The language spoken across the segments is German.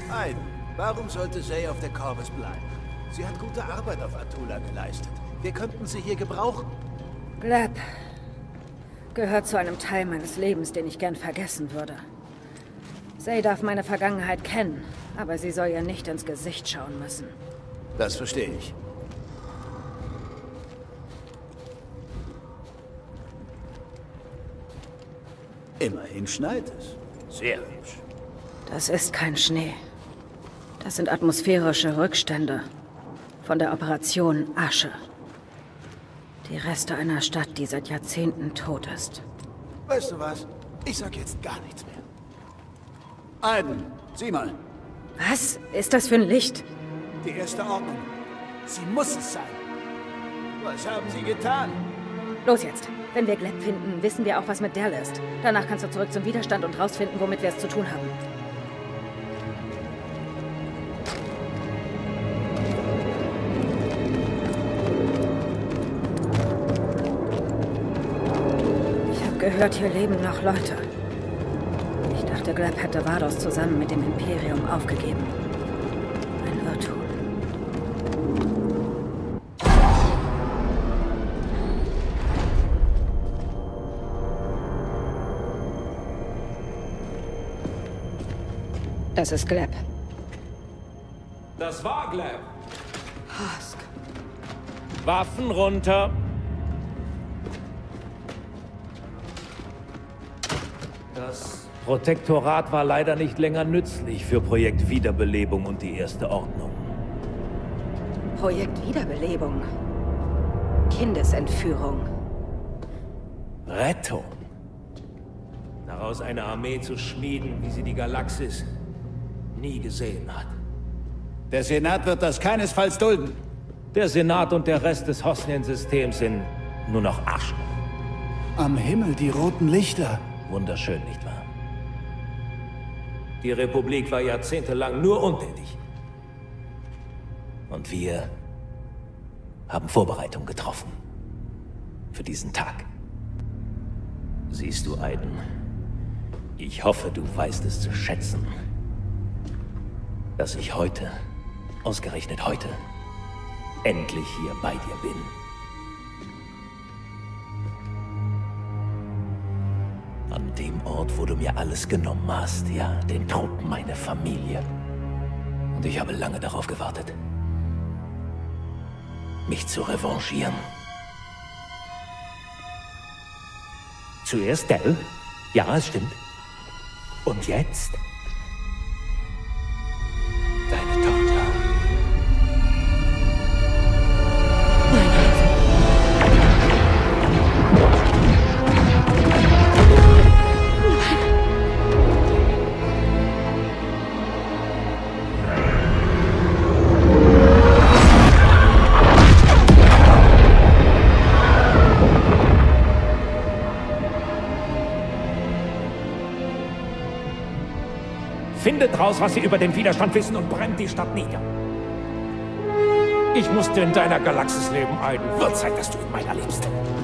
Aiden, warum sollte Zay auf der Corvus bleiben? Sie hat gute Arbeit auf Atula geleistet. Wir könnten sie hier gebrauchen. Gleb gehört zu einem Teil meines Lebens, den ich gern vergessen würde. Zay darf meine Vergangenheit kennen, aber sie soll ihr nicht ins Gesicht schauen müssen. Das verstehe ich. Immerhin schneit es. Sehr hübsch. Das ist kein Schnee. Das sind atmosphärische Rückstände von der Operation Asche. Die Reste einer Stadt, die seit Jahrzehnten tot ist. Weißt du was? Ich sag jetzt gar nichts mehr. Aiden, sieh mal. Was ist das für ein Licht? Die erste Ordnung. Sie muss es sein. Was haben Sie getan? Los jetzt. Wenn wir Gleb finden, wissen wir auch, was mit Dell ist. Danach kannst du zurück zum Widerstand und rausfinden, womit wir es zu tun haben. Ich habe gehört, hier leben noch Leute. Ich dachte, Gleb hätte Vados zusammen mit dem Imperium aufgegeben. Ein Irrtum. Das ist Gleb. Das war Gleb. Hask. Waffen runter. Das Protektorat war leider nicht länger nützlich für Projekt Wiederbelebung und die Erste Ordnung. Projekt Wiederbelebung. Kindesentführung. Rettung. Daraus eine Armee zu schmieden, wie sie die Galaxis nie gesehen hat. Der Senat wird das keinesfalls dulden. Der Senat und der Rest des Hosnian-Systems sind nur noch Asche. Am Himmel die roten Lichter. Wunderschön, nicht wahr? Die Republik war jahrzehntelang nur untätig. Und wir haben Vorbereitungen getroffen. Für diesen Tag. Siehst du, Aiden? Ich hoffe, du weißt es zu schätzen, dass ich heute, ausgerechnet heute, endlich hier bei dir bin. An dem Ort, wo du mir alles genommen hast, ja, den Truppen, meine Familie. Und ich habe lange darauf gewartet, mich zu revanchieren. Zuerst Dell, ja, es stimmt. Und jetzt? Deine Tochter. Findet raus, was Sie über den Widerstand wissen und brennt die Stadt nieder. Ich musste in deiner Galaxis leben, Aiden. Wird Zeit, dass du in meiner lebst.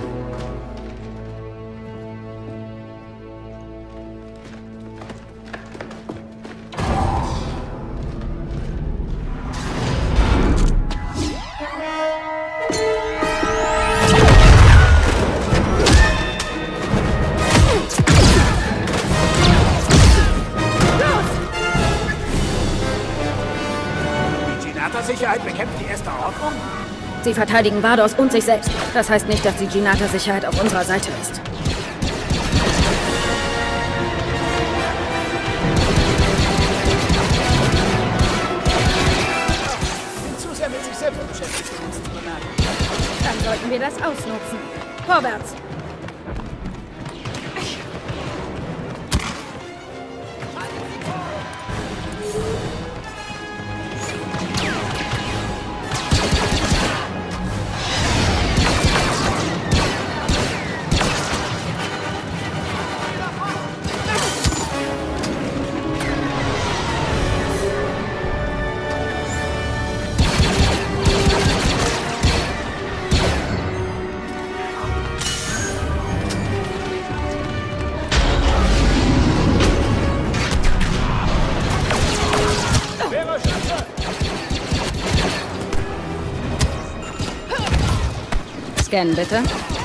Sicherheit bekämpft die Erste Ordnung? Sie verteidigen Vados und sich selbst. Das heißt nicht, dass die Ginata-Sicherheit auf unserer Seite ist. Sind zu sehr mit sich selbst beschäftigt, um uns zu bemerken. Dann sollten wir das ausnutzen. Vorwärts! Scan, bitte.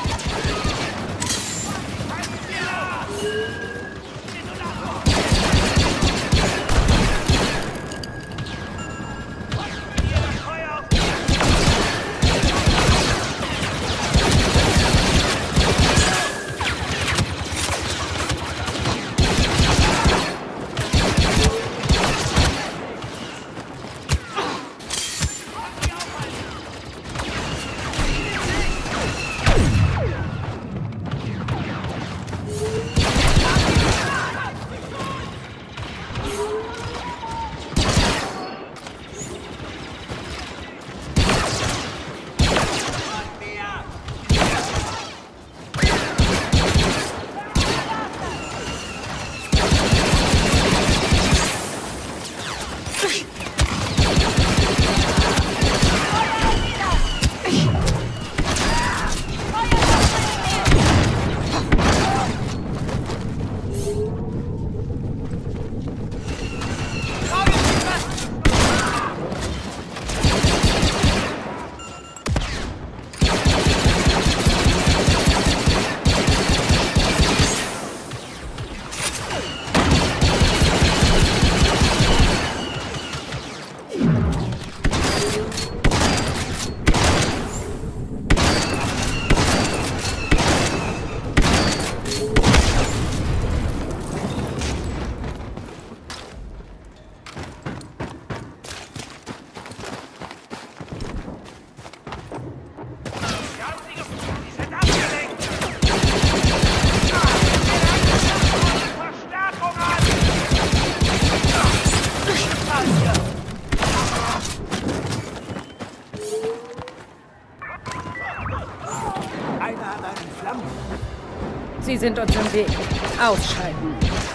Sie sind uns im Weg. Ausschalten.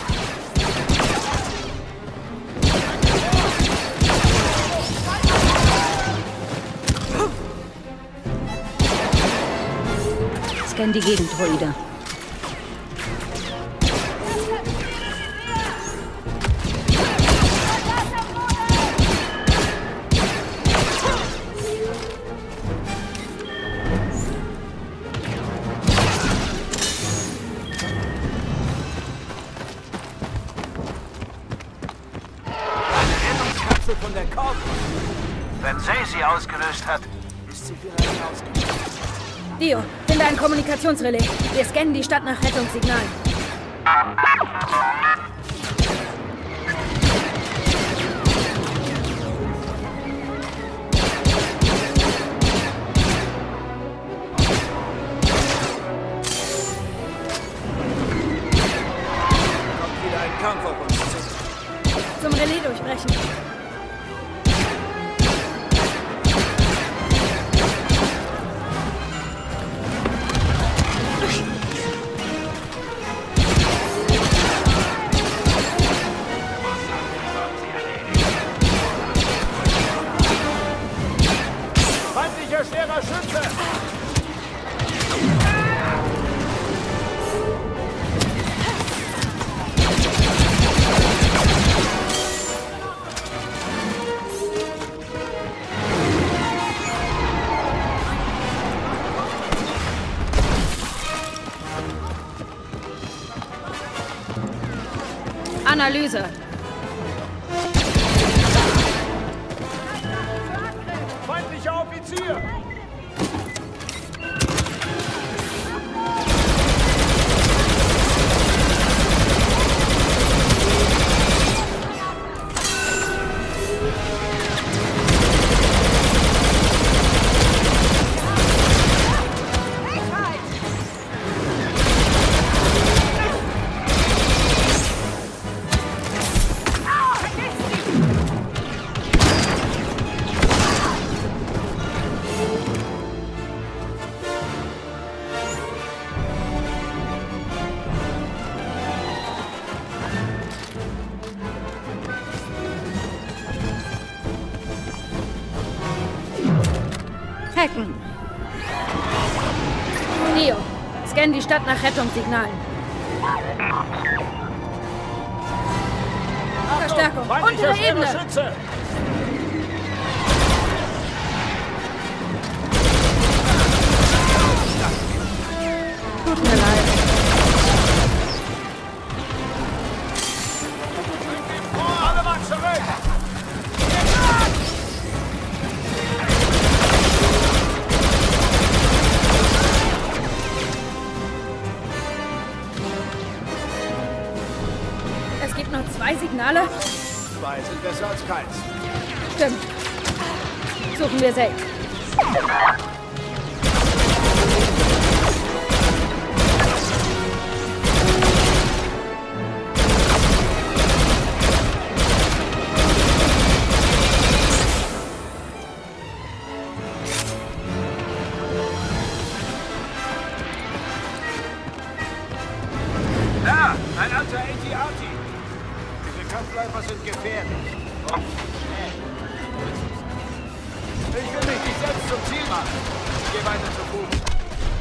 Scan die Gegend, Droide. Von der Korb. Wenn sie ausgelöst hat. Ist sie vielleicht ausgelöst? Dio, finde ein Kommunikationsrelais. Wir scannen die Stadt nach Rettungssignalen. Kommt wieder ein Kampf auf uns zu. Zum Relais durchbrechen. Feindlicher schwerer Schütze! Analyse. Feindlicher Offizier! Hacken. Neo, scan die Stadt nach Rettungssignalen. Verstärkung. Untere Ebene. Schütze! Tut mir leid. Alle Mann zurück! Es gibt noch 2 Signale? 2 sind besser als keins. Stimmt. Suchen wir Zeke. Da! Ein alter AT-AT! Diese Kampfläufer sind gefährlich. Und schnell. Ich will mich nicht selbst zum Ziel machen. Ich gehe weiter zu Fuß.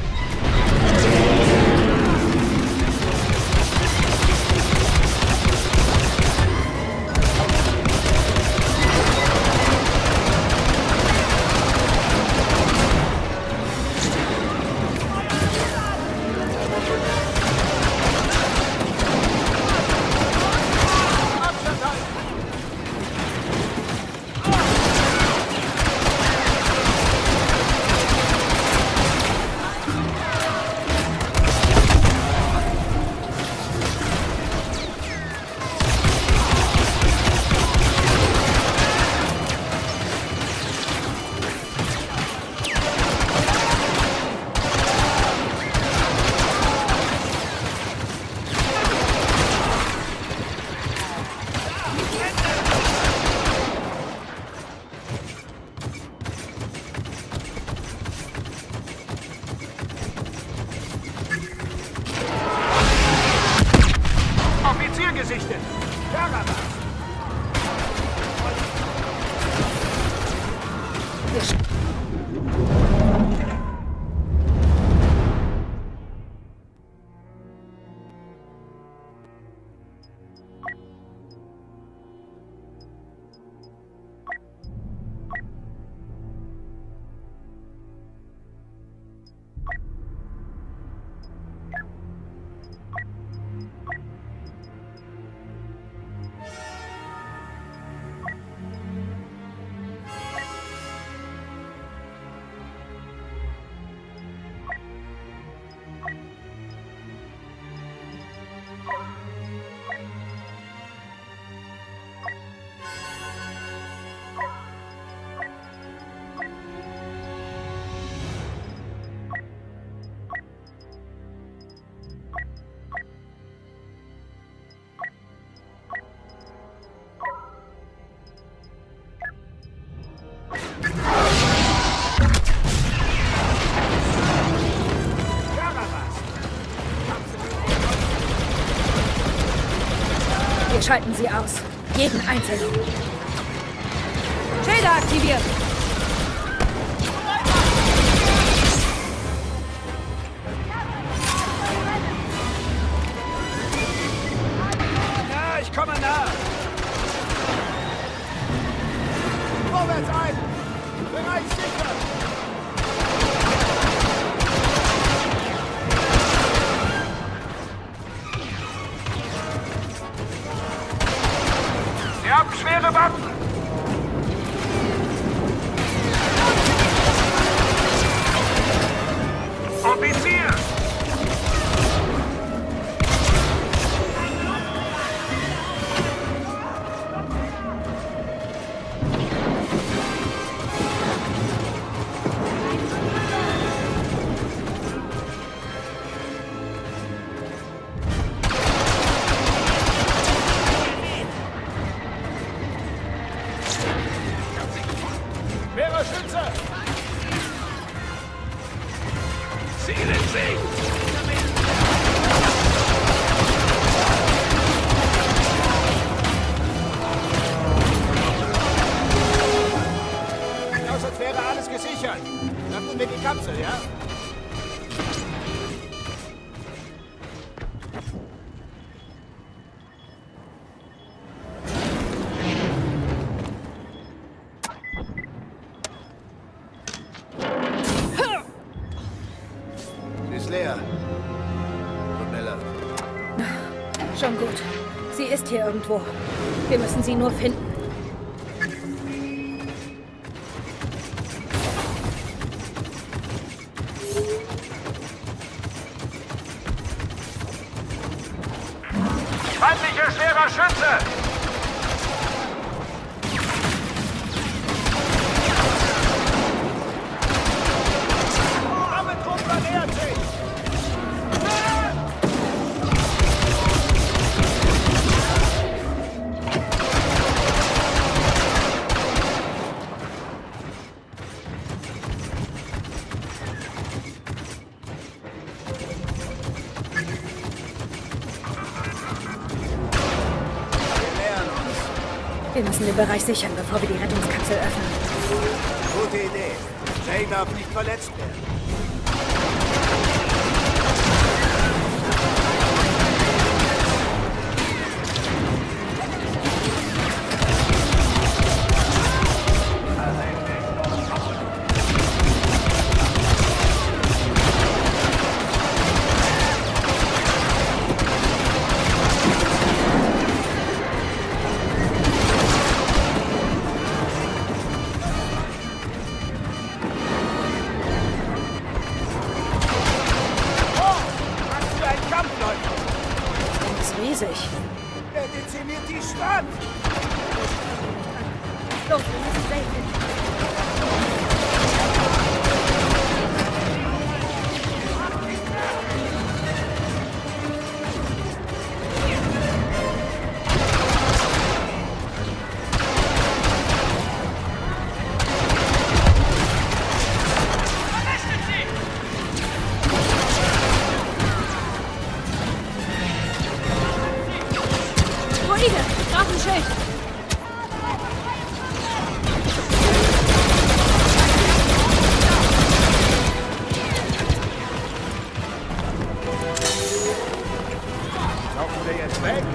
Offizier gesichtet! Karawas! Wir schalten sie aus. Jeden einzelnen. Schilder aktiviert. Ja, ich komme nach! Vorwärts ein! Bereich sicher! Sie haben schwere Waffen! Offizier! Schon gut. Sie ist hier irgendwo. Wir müssen sie nur finden. Feindlicher schwerer Schütze! Truppe nähert sich! Wir müssen den Bereich sichern, bevor wir die Rettungskapsel öffnen. Gute Idee. Jay darf nicht verletzt werden. Riesig. Er dezimiert die Stadt! Los, wir müssen Jay finden. Drachenschild! Laufen wir jetzt weg?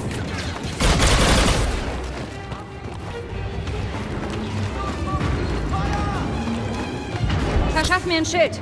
Verschaff mir ein Schild!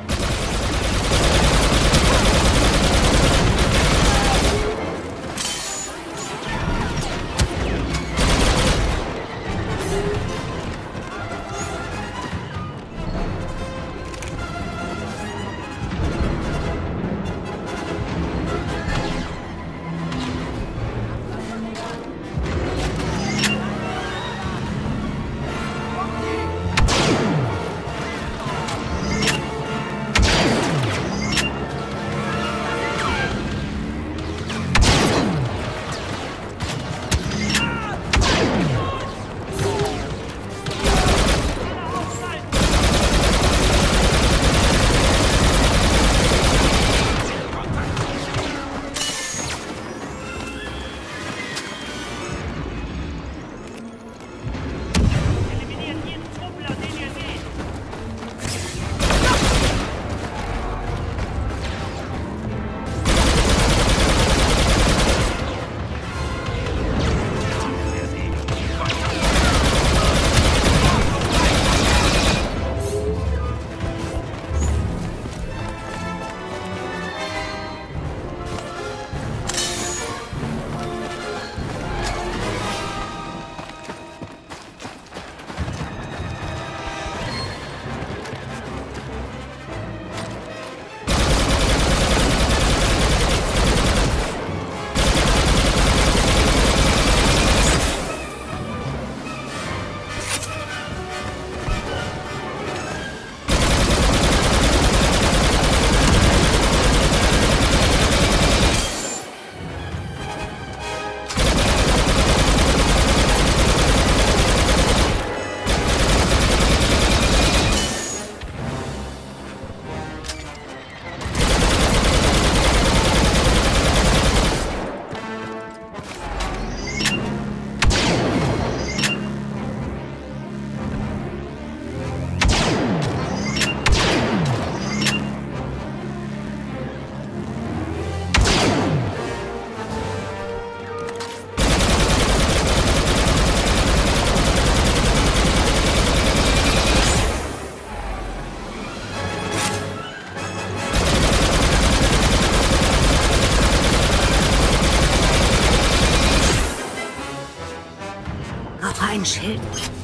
ein Schild.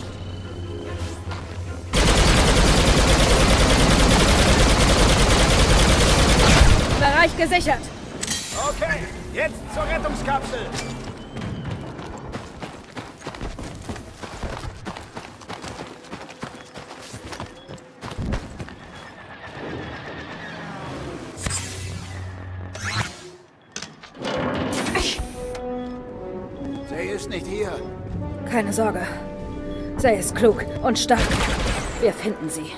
Bereich gesichert. Okay, jetzt zur Rettungskapsel. Sie ist nicht hier. Keine Sorge. Sei ist klug und stark. Wir finden sie.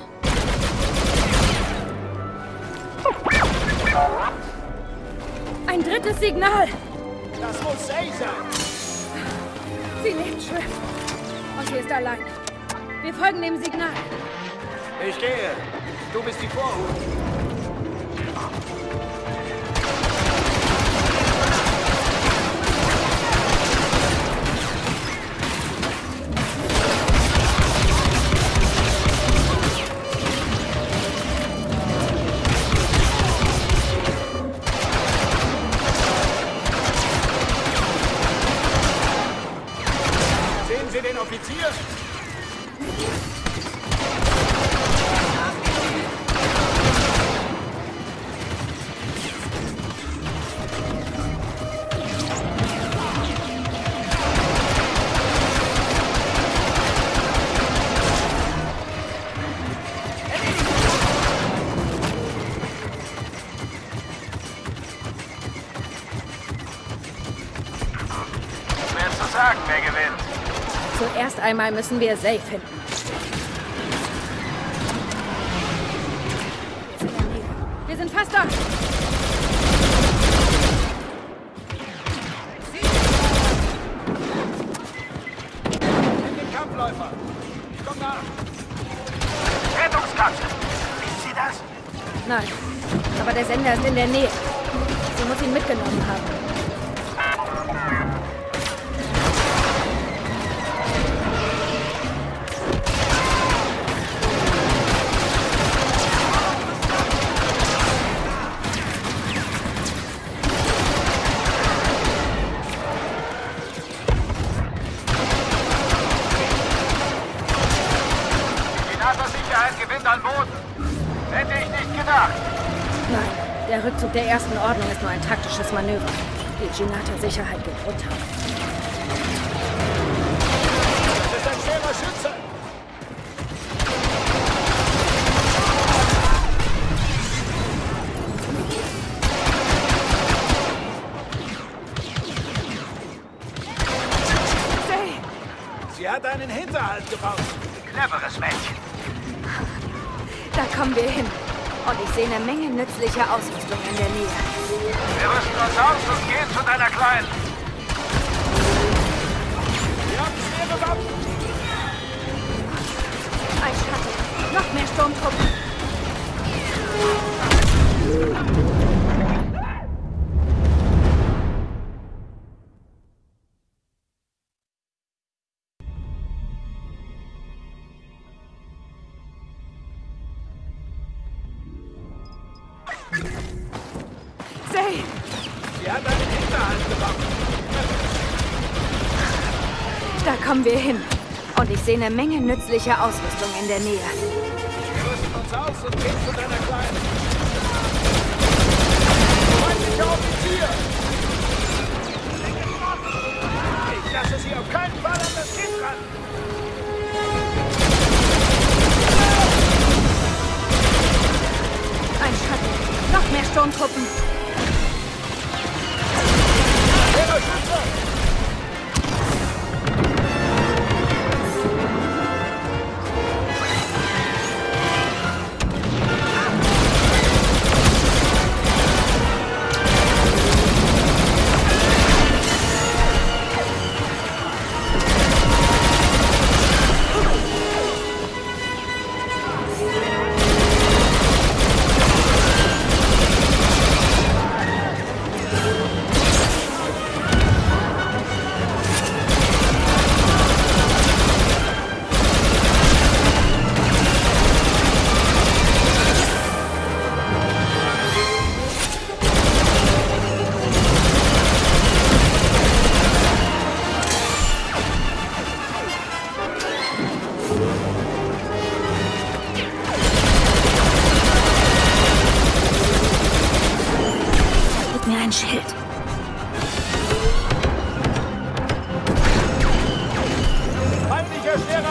Ein drittes Signal. Das muss Zay sein. Sie lebt, Shrift. Und sie ist allein. Wir folgen dem Signal. Ich gehe. Du bist die Vorhut. Sehen Sie den Offizier? Schwer zu sagen, wer gewinnt. Zuerst einmal müssen wir Zay finden. Wir sind fast da. Nimm den Kampfläufer. Ich komm nach. Rettungskapsel. Ist sie das? Nein, aber der Sender ist in der Nähe. Sie muss ihn mitgenommen haben. Sicherheit gewinnt an Boden. Hätte ich nicht gedacht. Nein, der Rückzug der ersten Ordnung ist nur ein taktisches Manöver. Die Ginata-Sicherheit geht unter. Das ist ein schwerer Schütze. Zay! Sie hat einen Hinterhalt gebaut. Cleveres Mädchen. Da kommen wir hin. Und ich sehe eine Menge nützlicher Ausrüstung in der Nähe. Wir rüsten uns aus und gehen zu deiner Kleinen. Wir haben schwere Waffen. Ein Schatten. Noch mehr Sturmtruppen. Zay! Sie hat einen Hinterhalt gebaut. Da kommen wir hin. Und ich sehe eine Menge nützlicher Ausrüstung in der Nähe. Wir rüsten uns aus und gehen zu deiner Kleinen. Freundlicher Offizier! Ich lasse sie auf keinen Fall an das Kind ran. Ein Schatten. Noch mehr Sturmtruppen. Schwerer Schütze!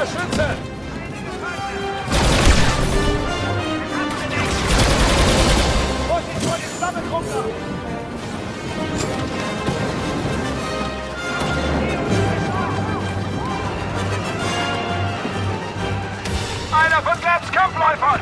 Schütze, Schütze! Vorsicht vor den Flammenrumpler! Einer von Gaps Kampfläufern!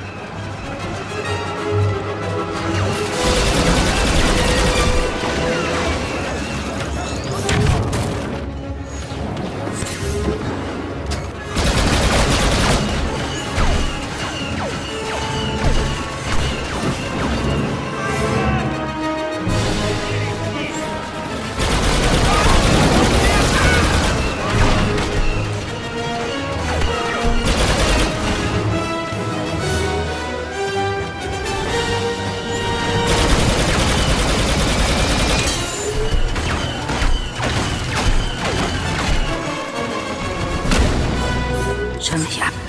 Schirm mich ab.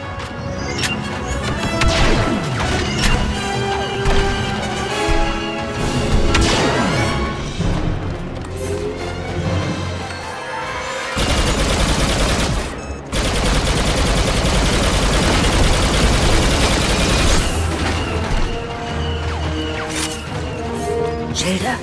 Schilder.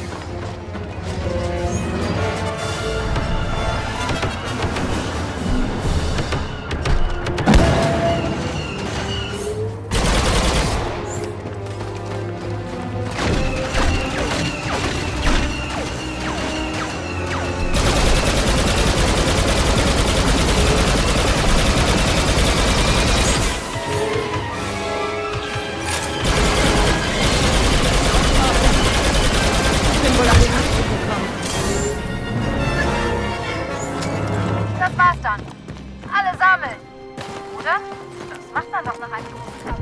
Das war's dann. Alle sammeln. Oder? Das macht man doch nach einem großen Kampf.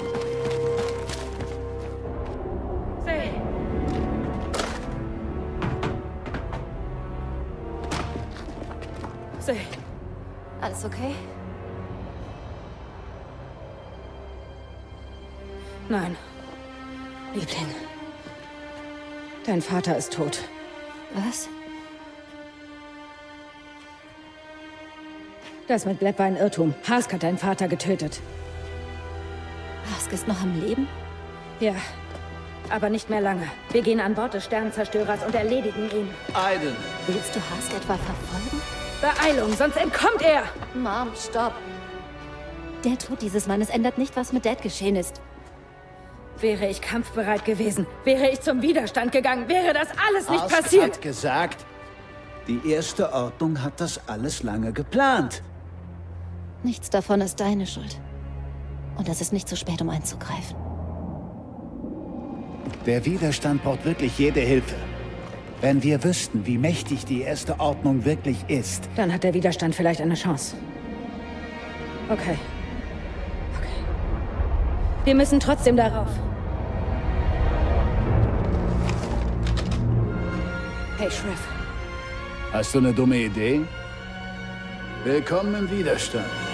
Seh. Alles okay? Nein. Liebling. Dein Vater ist tot. Was? Das mit Gleb war ein Irrtum. Hask hat deinen Vater getötet. Hask ist noch am Leben? Ja, aber nicht mehr lange. Wir gehen an Bord des Sternenzerstörers und erledigen ihn. Aiden! Willst du Hask etwa verfolgen? Beeilung, sonst entkommt er! Mom, stopp. Der Tod dieses Mannes ändert nicht, was mit Dad geschehen ist. Wäre ich kampfbereit gewesen, wäre ich zum Widerstand gegangen, wäre das alles nicht Hask passiert. hat gesagt, die Erste Ordnung hat das alles lange geplant. Nichts davon ist deine Schuld. Und es ist nicht zu spät, um einzugreifen. Der Widerstand braucht wirklich jede Hilfe. Wenn wir wüssten, wie mächtig die Erste Ordnung wirklich ist. Dann hat der Widerstand vielleicht eine Chance. Okay. Okay. Wir müssen trotzdem darauf. Hey, Shriv. Hast du eine dumme Idee? Willkommen im Widerstand.